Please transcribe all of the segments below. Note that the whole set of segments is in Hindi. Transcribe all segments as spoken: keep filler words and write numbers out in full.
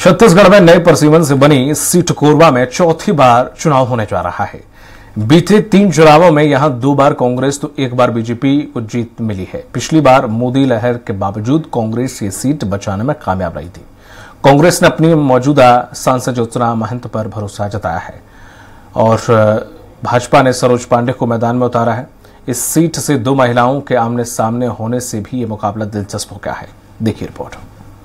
छत्तीसगढ़ में नए परिसीमन से बनी सीट कोरबा में चौथी बार चुनाव होने जा रहा है। बीते तीन चुनावों में यहां दो बार कांग्रेस तो एक बार बीजेपी को जीत मिली है। पिछली बार मोदी लहर के बावजूद कांग्रेस ये सीट बचाने में कामयाब रही थी। कांग्रेस ने अपनी मौजूदा सांसद ज्योत्सना महंत पर भरोसा जताया है और भाजपा ने सरोज पांडे को मैदान में उतारा है। इस सीट से दो महिलाओं के आमने सामने होने से भी ये मुकाबला दिलचस्प हो गया है। देखिए रिपोर्ट।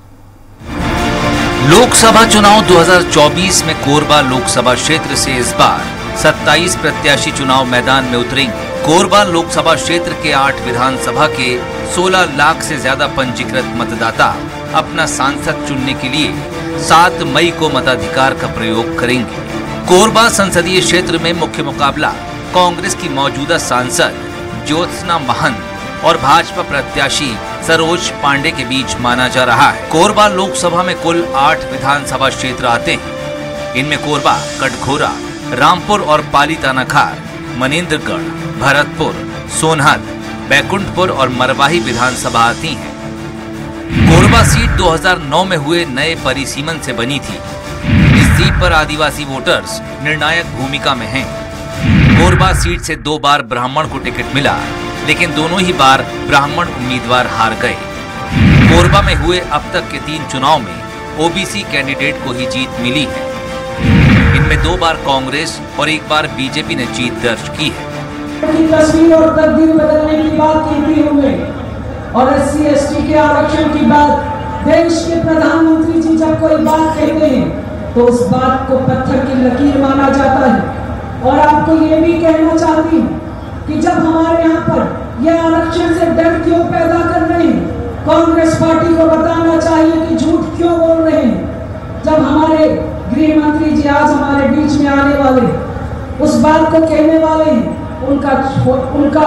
लोकसभा चुनाव दो हज़ार चौबीस में कोरबा लोकसभा क्षेत्र से इस बार सत्ताईस प्रत्याशी चुनाव मैदान में उतरेंगे। कोरबा लोकसभा क्षेत्र के आठ विधानसभा के सोलह लाख से ज्यादा पंजीकृत मतदाता अपना सांसद चुनने के लिए सात मई को मताधिकार का प्रयोग करेंगे। कोरबा संसदीय क्षेत्र में मुख्य मुकाबला कांग्रेस की मौजूदा सांसद ज्योत्सना महंत और भाजपा प्रत्याशी सरोज पांडे के बीच माना जा रहा है। कोरबा लोकसभा में कुल आठ विधानसभा क्षेत्र आते हैं। इनमें कोरबा, कटघोरा, रामपुर और पाली तानाखार, मनेन्द्रगढ़, भरतपुर, सोनहत, बैकुंठपुर और मरवाही विधानसभा आती हैं। कोरबा सीट दो हज़ार नौ में हुए नए परिसीमन से बनी थी। इस सीट पर आदिवासी वोटर्स निर्णायक भूमिका में हैं। कोरबा सीट से दो बार ब्राह्मण को टिकट मिला, लेकिन दोनों ही बार ब्राह्मण उम्मीदवार हार गए। कोरबा में हुए अब तक के तीन चुनाव में ओबीसी कैंडिडेट को ही जीत मिली है। इनमें दो बार कांग्रेस और एक बार बीजेपी ने जीत दर्ज की है। तस्वीर और तकदीर बदलने की बात कहती हूँ मैं, और एस सी एस टी के आरक्षण की बात देश के प्रधानमंत्री जी जब कोई बात कहते हैं तो उस बात को पत्थर की लकीर माना जाता है। और आपको ये भी कहना चाहती हूँ कि जब हमारे यहाँ पर यह आरक्षण से डर क्यों पैदा कर रहे हैं, कांग्रेस पार्टी को बताना चाहिए कि झूठ क्यों बोल रहे हैं। जब हमारे गृह मंत्री जी आज हमारे बीच में आने वाले उस बात को कहने वाले हैं, उनका उनका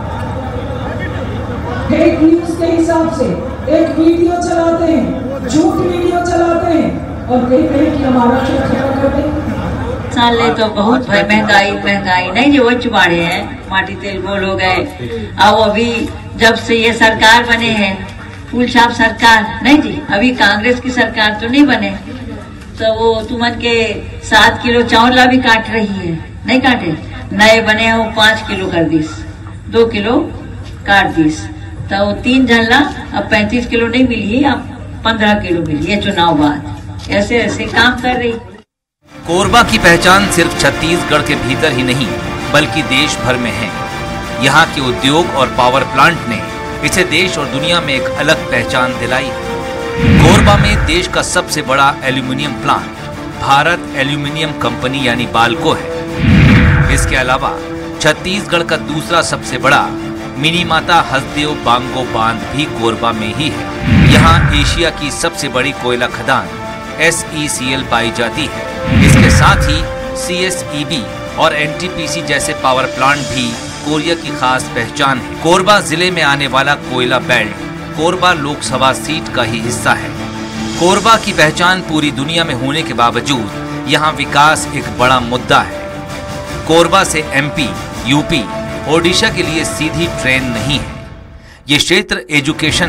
फेक न्यूज के हिसाब से एक वीडियो चलाते हैं, झूठ वीडियो चलाते हैं और कहते हैं कि हम आरक्षण खत्म कर देंगे। साल ले तो बहुत महंगाई महंगाई नहीं जो चुबाड़े हैं, माटी तेल गोल हो गए। अब अभी जब से ये सरकार बने हैं, फूल छाप सरकार नहीं जी, अभी कांग्रेस की सरकार तो नहीं बने, तो वो तुमन के सात किलो चावला भी काट रही है, नहीं काटे। नए बने हो पाँच किलो कर दीस, दो किलो काट दीस, तो तीन झल्ला अब पैंतीस किलो नहीं मिली, अब पंद्रह किलो मिली है चुनाव बाद। ऐसे ऐसे काम कर रही। कोरबा की पहचान सिर्फ छत्तीसगढ़ के भीतर ही नहीं बल्कि देश भर में है। यहाँ के उद्योग और पावर प्लांट ने इसे देश और दुनिया में एक अलग पहचान दिलाई। कोरबा में देश का सबसे बड़ा aluminium plant Bharat aluminium company यानी बाल्को है। इसके अलावा छत्तीसगढ़ का दूसरा सबसे बड़ा मिनी माता हसदेव बांगो बांध भी कोरबा में ही है। यहाँ एशिया की सबसे बड़ी कोयला खदान एस ई सी एल पाई जाती है। इसके साथ ही सी एस ई बी और एन टी पी सी जैसे पावर प्लांट भी कोरिया की खास पहचान है। कोरबा जिले में आने वाला कोयला बेल्ट कोरबा लोकसभा सीट का ही हिस्सा है। कोरबा की पहचान पूरी दुनिया में होने के बावजूद यहाँ विकास एक बड़ा मुद्दा है। कोरबा से M P, U P, Odisha के लिए सीधी ट्रेन नहीं है। ये क्षेत्र एजुकेशन,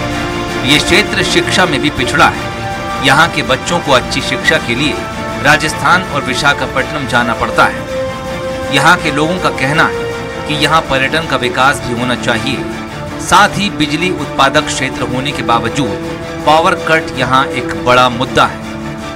ये क्षेत्र शिक्षा में भी पिछड़ा है। यहाँ के बच्चों को अच्छी शिक्षा के लिए राजस्थान और विशाखापट्टनम जाना पड़ता है। यहाँ के लोगों का कहना है कि यहाँ पर्यटन का विकास भी होना चाहिए। साथ ही बिजली उत्पादक क्षेत्र होने के बावजूद पावर कट यहाँ एक बड़ा मुद्दा है।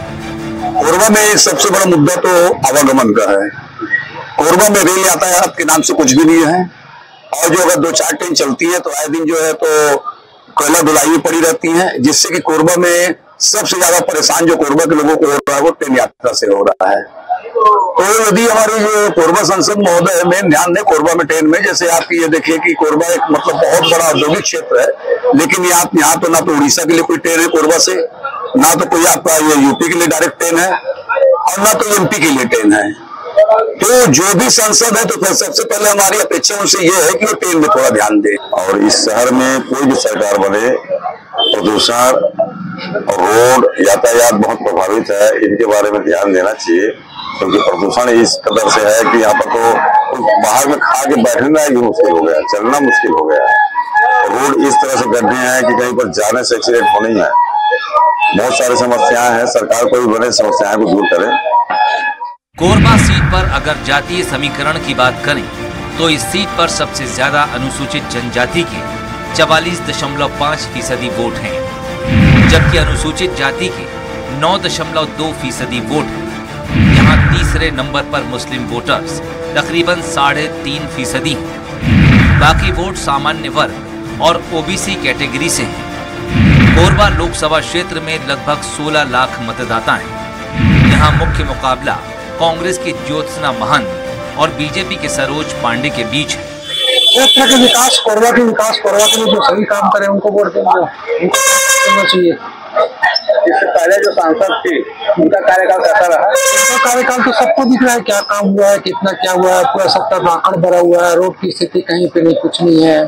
कोरबा में सबसे बड़ा मुद्दा तो आवागमन का है। कोरबा में रेल यातायात के नाम से कुछ भी नहीं है, और जो अगर दो चार ट्रेन चलती है तो आए दिन जो है तो कोयला धुलाई पड़ी रहती है, जिससे कि कोरबा में सबसे ज्यादा परेशान जो कोरबा के लोगों को हो रहा है वो ट्रेन यात्रा से हो रहा है। तो यदि हमारी जो कोरबा सांसद महोदय में ध्यान दें कोरबा में ट्रेन में, जैसे आप ये देखिए कि कोरबा एक मतलब बहुत बड़ा औद्योगिक क्षेत्र है, लेकिन यहाँ यहाँ तो ना तो उड़ीसा के लिए कोई ट्रेन है कोरबा से, ना तो कोई आपका ये यूपी के लिए डायरेक्ट ट्रेन है, और ना तो एमपी के लिए ट्रेन है। तो जो भी सांसद है तो सबसे पहले हमारी अपेक्षा उनसे ये है कि वो ट्रेन में थोड़ा ध्यान दे। और इस शहर में कोई भी सरकार बने, प्रदूषण और रोड यातायात बहुत प्रभावित है, इनके बारे में ध्यान देना चाहिए। क्योंकि प्रदूषण इस कदर से है कि यहाँ पर तो बाहर में खा के बैठना ही मुश्किल हो गया, चलना मुश्किल हो गया। रोड इस तरह से गड्ढे हैं कि कहीं पर जाने से एक्सीडेंट होने ही है। बहुत सारी समस्याएं हैं, सरकार को भी बने समस्याएं को दूर करे। कोरबा सीट पर अगर जातीय समीकरण की बात करें तो इस सीट पर सबसे ज्यादा अनुसूचित जनजाति के चवालीस दशमलव पाँच फीसदी वोट हैं, जबकि अनुसूचित जाति के नौ दशमलव दो फीसदी वोट हैं। यहाँ तीसरे नंबर पर मुस्लिम वोटर्स तकरीबन साढ़े तीन फीसदी हैं। बाकी वोट सामान्य वर्ग और ओबीसी कैटेगरी से हैं। कोरबा लोकसभा क्षेत्र में लगभग सोलह लाख मतदाता हैं। यहाँ मुख्य मुकाबला कांग्रेस की ज्योत्सना महंत और बीजेपी के सरोज पांडे के बीच है। क्षेत्र के विकास, कोरबा के विकास, कोरबा के लिए जो सही काम करे उनको वोट देना चाहिए। इससे पहले जो सांसद थे उनका कार्यकाल कैसा रहा? उनका कार्यकाल तो सबको दिख रहा है, क्या काम हुआ है, कितना क्या हुआ है। पूरा सत्तर आंकड़ भरा हुआ है, रोड की स्थिति कहीं पे नहीं, कुछ नहीं है।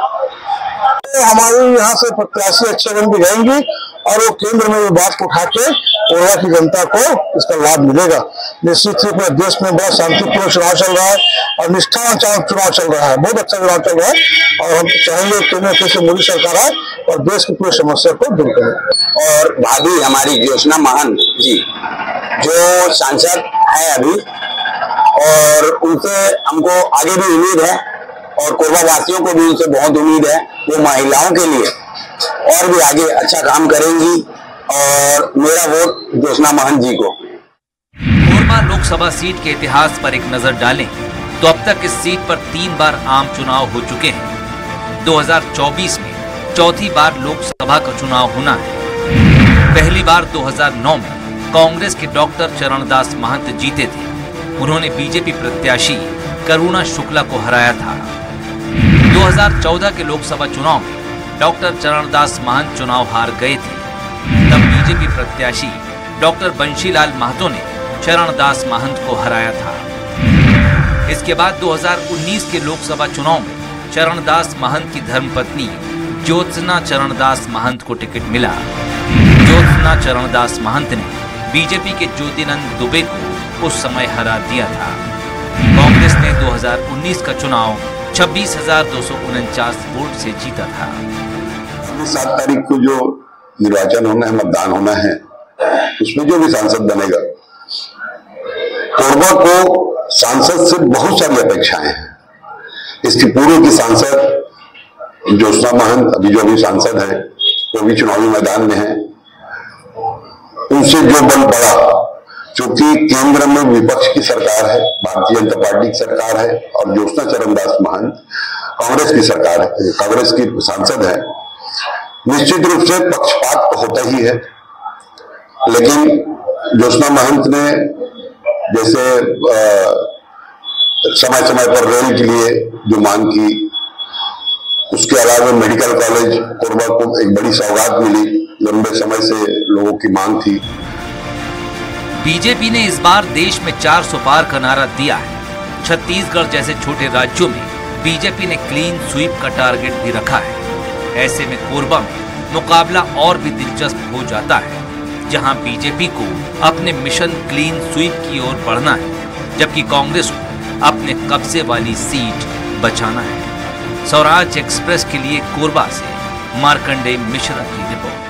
हमारे यहाँ से प्रत्याशी अच्छे बन भी जाएंगे और वो केंद्र में ये बात उठा के कोरबा की जनता को इसका लाभ मिलेगा। निश्चित रूप में देश में बड़ा शांतिपूर्ण चुनाव चल रहा है और निष्ठावान चुनाव चल रहा है, बहुत अच्छा चुनाव चल रहा है और हम चाहेंगे केंद्र से मोदी सरकार आए और देश की पूरी समस्या को दूर करे। और भाभी हमारी ज्योत्सना महंत जी जो सांसद है अभी, और उनसे हमको आगे भी उम्मीद है और कोरबा वासियों को भी उनसे बहुत उम्मीद है। वो महिलाओं के लिए और भी आगे अच्छा काम करेंगी और मेरा वोट ज्योत्सना महंत जी को। कोरबा लोकसभा सीट के इतिहास पर एक नजर डालें तो अब तक इस सीट पर तीन बार आम चुनाव हो चुके हैं। दो हज़ार चौबीस में चौथी बार लोकसभा का चुनाव होना है। पहली बार दो हज़ार नौ में कांग्रेस के डॉक्टर चरणदास महंत जीते थे। उन्होंने बीजेपी प्रत्याशी करुणा शुक्ला को हराया था। दो हज़ार चौदह के लोकसभा चुनाव में डॉक्टर चरणदास महंत चुनाव हार गए थे। तब बीजेपी प्रत्याशी डॉक्टर बंशीलाल महतो ने चरणदास महंत को हराया था। इसके बाद दो हज़ार उन्नीस के लोकसभा चुनाव में चरणदास महंत की धर्मपत्नी ज्योत्सना चरणदास महंत को टिकट मिला। ज्योत्सना चरणदास महंत ने बीजेपी के ज्योतिनंद दुबे को उस समय हरा दिया था। कांग्रेस ने दो हज़ार उन्नीस का चुनाव छब्बीस हजार दो सौ उनचास वोट से जीता था। सात तारीख को जो निर्वाचन होना है, मतदान होना है, उसमें जो भी सांसद बनेगा, कोरबा को सांसद से बहुत सारी अपेक्षाएं हैं। इसकी पूर्व की सांसद ज्योत्सना महंत अभी जो भी सांसद है वो भी चुनावी मैदान में है। उनसे जो बल पड़ा, क्योंकि केंद्र में विपक्ष की सरकार है, भारतीय जनता पार्टी की सरकार है और ज्योत्सना चरणदास महंत कांग्रेस की सरकार है, कांग्रेस की सांसद है। निश्चित रूप से पक्षपात तो होता ही है, लेकिन ज्योत्सना महंत ने जैसे समय समय पर रेल के लिए जो मांग की, उसके अलावा मेडिकल कॉलेज कोरबा को एक बड़ी सौगात मिली, लंबे समय से लोगों की मांग थी। बीजेपी ने इस बार देश में चार सौ पार का नारा दिया है। छत्तीसगढ़ जैसे छोटे राज्यों में बीजेपी ने क्लीन स्वीप का टारगेट भी रखा है। ऐसे में कोरबा में मुकाबला और भी दिलचस्प हो जाता है, जहां बीजेपी को अपने मिशन क्लीन स्वीप की ओर बढ़ना है, जबकि कांग्रेस को अपने कब्जे वाली सीट बचाना है। स्वराज एक्सप्रेस के लिए कोरबा से मार्कंडेय मिश्रा की रिपोर्ट।